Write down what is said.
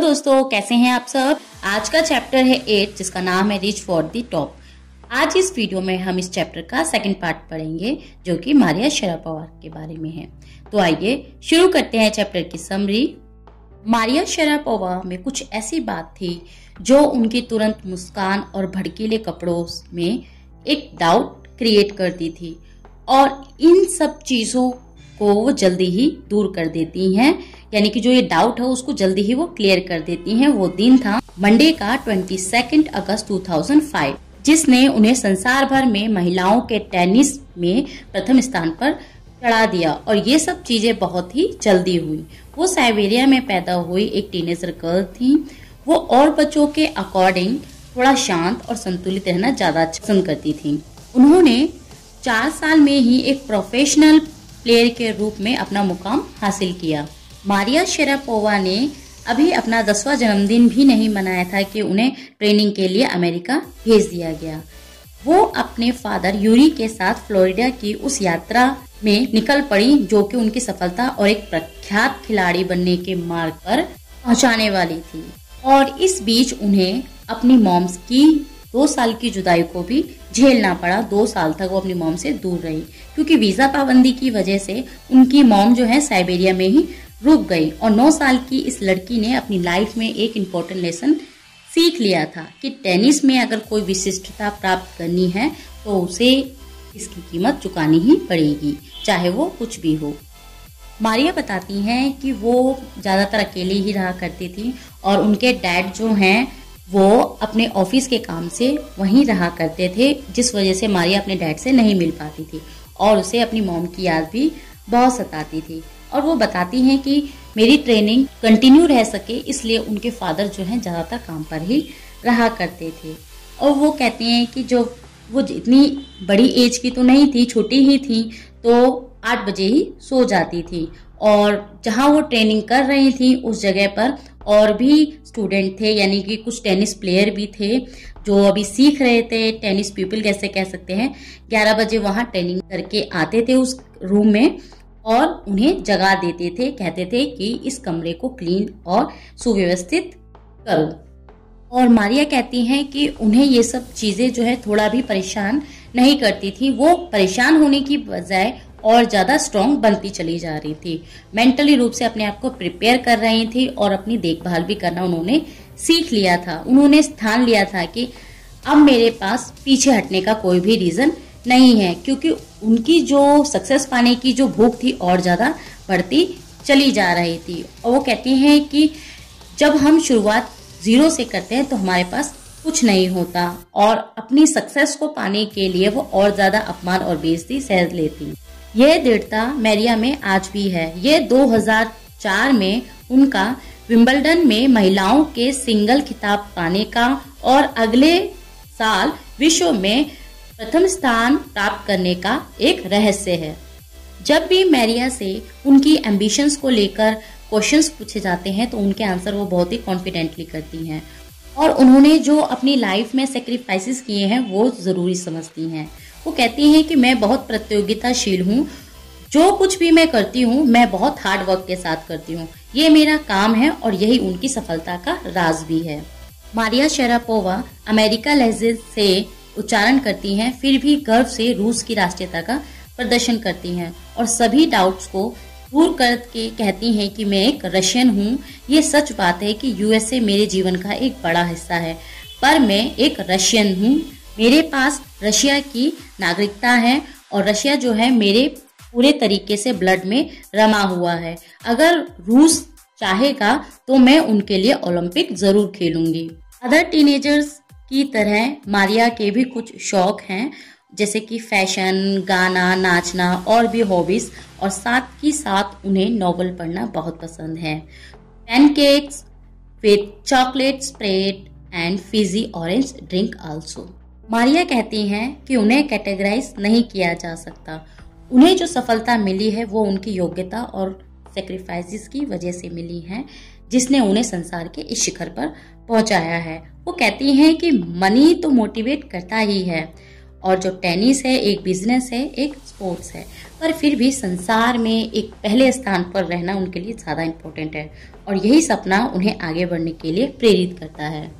दोस्तों, कैसे हैं आप सब। आज का चैप्टर है 8 जिसका नाम है रीच फॉर द टॉप। आज इस वीडियो में हम इस चैप्टर का सेकंड पार्ट पढ़ेंगे जो कि मारिया शरापोवा के बारे में है। तो आइए शुरू करते हैं चैप्टर की समरी। मारिया शरापोवा में कुछ ऐसी बात थी जो उनकी तुरंत मुस्कान और भड़कीले कपड़ों में एक डाउट क्रिएट करती थी और इन सब चीजों को वो जल्दी ही दूर कर देती हैं, यानी कि जो ये डाउट है उसको जल्दी ही वो क्लियर कर देती हैं। वो दिन था मंडे का 22 अगस्त 2005 जिसने उन्हें संसार भर में महिलाओं के टेनिस में प्रथम स्थान पर चढ़ा दिया और ये सब चीजें बहुत ही जल्दी हुई। वो साइबेरिया में पैदा हुई एक टीनेजर गर्ल थी। वो और बच्चों के अकॉर्डिंग थोड़ा शांत और संतुलित रहना ज्यादा पसंद करती थी। उन्होंने 4 साल में ही एक प्रोफेशनल प्लेयर के रूप में अपना मुकाम हासिल किया। मारिया शरापोवा ने अभी अपना 10वां जन्मदिन भी नहीं मनाया था कि उन्हें ट्रेनिंग के लिए अमेरिका भेज दिया गया। वो अपने फादर यूरी के साथ फ्लोरिडा की उस यात्रा में निकल पड़ी जो कि उनकी सफलता और एक प्रख्यात खिलाड़ी बनने के मार्ग पर पहुंचाने वाली थी। और इस बीच उन्हें अपनी मॉम्स की 2 साल की जुदाई को भी झेलना पड़ा। 2 साल तक वो अपनी मॉम से दूर रही क्योंकि वीजा पाबंदी की वजह से उनकी मॉम जो है साइबेरिया में ही रुक गई। और 9 साल की इस लड़की ने अपनी लाइफ में एक इम्पोर्टेंट लेसन सीख लिया था कि टेनिस में अगर कोई विशिष्टता प्राप्त करनी है तो उसे इसकी कीमत चुकानी ही पड़ेगी, चाहे वो कुछ भी हो। मारिया बताती हैं कि वो ज्यादातर अकेले ही रहा करती थी और उनके डैड जो हैं वो अपने ऑफिस के काम से वहीं रहा करते थे, जिस वजह से मारिया अपने डैड से नहीं मिल पाती थी और उसे अपनी मॉम की याद भी बहुत सताती थी। और वो बताती हैं कि मेरी ट्रेनिंग कंटिन्यू रह सके इसलिए उनके फादर जो हैं ज्यादातर काम पर ही रहा करते थे। और वो कहते हैं कि जो वो इतनी बड़ी एज की तो नहीं थी, छोटी ही थी, तो 8 बजे ही सो जाती थी। और जहाँ वो ट्रेनिंग कर रही थी उस जगह पर और भी स्टूडेंट थे, यानी कि कुछ टेनिस प्लेयर भी थे जो अभी सीख रहे थे, टेनिस पीपल कैसे कह सकते हैं। 11 बजे वहां ट्रेनिंग करके आते थे उस रूम में और उन्हें जगा देते थे, कहते थे कि इस कमरे को क्लीन और सुव्यवस्थित करो। और मारिया कहती हैं कि उन्हें ये सब चीजें जो है थोड़ा भी परेशान नहीं करती थी। वो परेशान होने की बजाय और ज्यादा स्ट्रॉन्ग बनती चली जा रही थी। मेंटली रूप से अपने आप को प्रिपेयर कर रही थी और अपनी देखभाल भी करना उन्होंने सीख लिया था। उन्होंने ठान लिया था कि अब मेरे पास पीछे हटने का कोई भी रीजन नहीं है, क्योंकि उनकी जो सक्सेस पाने की जो भूख थी और ज्यादा बढ़ती चली जा रही थी। और वो कहती हैं कि जब हम शुरुआत 0 से करते हैं तो हमारे पास कुछ नहीं होता और अपनी सक्सेस को पाने के लिए वो और ज्यादा अपमान और बेइज्जती सह लेती। यह दृढ़ता मारिया में आज भी है। ये 2004 में उनका विंबलडन में महिलाओं के सिंगल खिताब पाने का और अगले साल विश्व में प्रथम स्थान प्राप्त करने का एक रहस्य है। जब भी मारिया से उनकी एम्बिशंस को लेकर क्वेश्चंस पूछे जाते हैं तो उनके आंसर वो बहुत ही कॉन्फिडेंटली करती हैं और उन्होंने जो अपनी लाइफ में सेक्रीफाइसेस किए हैं वो जरूरी समझती हैं। वो कहती हैं कि मैं बहुत प्रतियोगिताशील हूँ, जो कुछ भी मैं करती हूँ मैं बहुत हार्ड वर्क के साथ करती हूँ, ये मेरा काम है और यही उनकी सफलता का राज भी है। मारिया शरापोवा अमेरिका लहजे से उच्चारण करती हैं, फिर भी गर्व से रूस की राष्ट्रीयता का प्रदर्शन करती हैं और सभी डाउट्स को दूर करके कहती हैं कि मैं एक रशियन हूँ। ये सच बात है कि यूएसए मेरे जीवन का एक बड़ा हिस्सा है, पर मैं एक रशियन हूँ। मेरे पास रशिया की नागरिकता है और रशिया जो है मेरे पूरे तरीके से ब्लड में रमा हुआ है। अगर रूस चाहेगा तो मैं उनके लिए ओलंपिक जरूर खेलूंगी। अदर टीनेजर्स की तरह मारिया के भी कुछ शौक हैं, जैसे कि फैशन, गाना, नाचना और भी हॉबीज, और साथ ही साथ उन्हें नॉवल पढ़ना बहुत पसंद है। Pancakes with chocolate spread and fizzy orange drink also. Maria कहती हैं कि उन्हें कैटेगराइज नहीं किया जा सकता। उन्हें जो सफलता मिली है वो उनकी योग्यता और सेक्रीफाइसेस की वजह से मिली है, जिसने उन्हें संसार के इस शिखर पर पहुंचाया है। वो कहती हैं कि मनी तो मोटिवेट करता ही है और जो टेनिस है एक बिजनेस है, एक स्पोर्ट्स है, पर फिर भी संसार में एक पहले स्थान पर रहना उनके लिए ज़्यादा इम्पोर्टेंट है और यही सपना उन्हें आगे बढ़ने के लिए प्रेरित करता है।